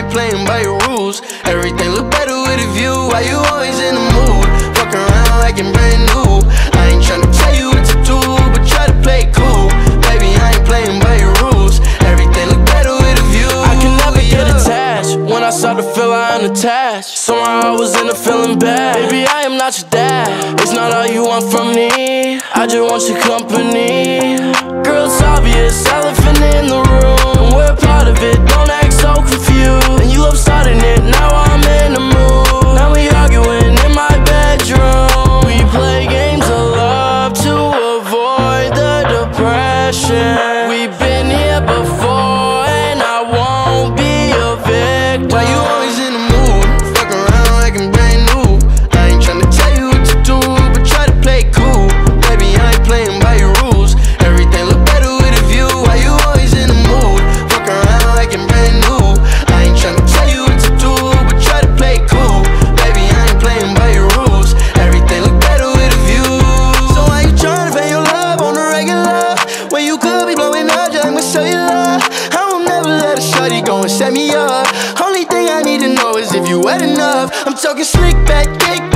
ain't playing by your rules. Everything look better with a view. Why you always in the mood? Fuck around like you're brand new. I ain't tryna tell you what to do, but try to play it cool. Baby, I ain't playing by your rules. Everything look better with a view. I can never get attached. When I start to feel I am attached, somehow I was in a feeling bad. Baby, I am not your dad. It's not all you want from me, I just want your company. Girl, it's obvious, elephant in the room. We're part of it, don't act so confused. And you love starting it, now I'm in the mood. Now we arguing in my bedroom. We play games of love to avoid the depression. We've been here before and I won't be a victim. Why you always in the mood? Fuck around like I'm brand new. I ain't tryna tell you what to do, but try to play it cool. Baby, I ain't playing by your rules. Everything look better with a view. Why you always in the mood? Fuck around like I'm brand new. I ain't tryna tell you what to do, but try to play it cool. Baby, I ain't playing by your rules. Everything look better with a view. So why you tryna pay your love on the regular when you could be blowing up just like my cellular? I will never let a shorty go and set me up. Only thing I need to know is if you wet enough. I'm talking slick back, kick